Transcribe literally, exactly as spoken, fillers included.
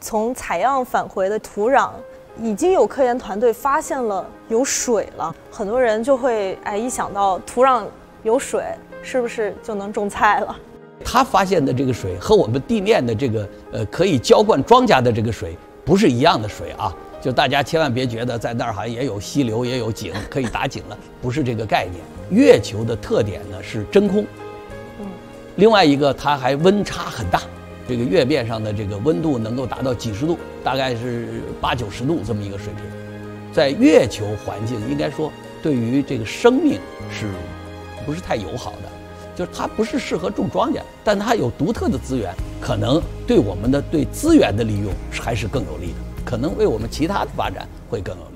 从采样返回的土壤，已经有科研团队发现了有水了。很多人就会哎一想到土壤有水，是不是就能种菜了？ 他发现的这个水和我们地面的这个呃可以浇灌庄稼的这个水不是一样的水啊！就大家千万别觉得在那儿好像也有溪流也有井可以打井了，不是这个概念。月球的特点呢是真空，嗯，另外一个它还温差很大。这个月面上的这个温度能够达到几十度，大概是八九十度这么一个水平，在月球环境应该说对于这个生命是不是太友好的？就是它不是适合种庄稼，但它有独特的资源，可能对我们的对资源的利用还是更有利的，可能为我们其他的发展会更有利。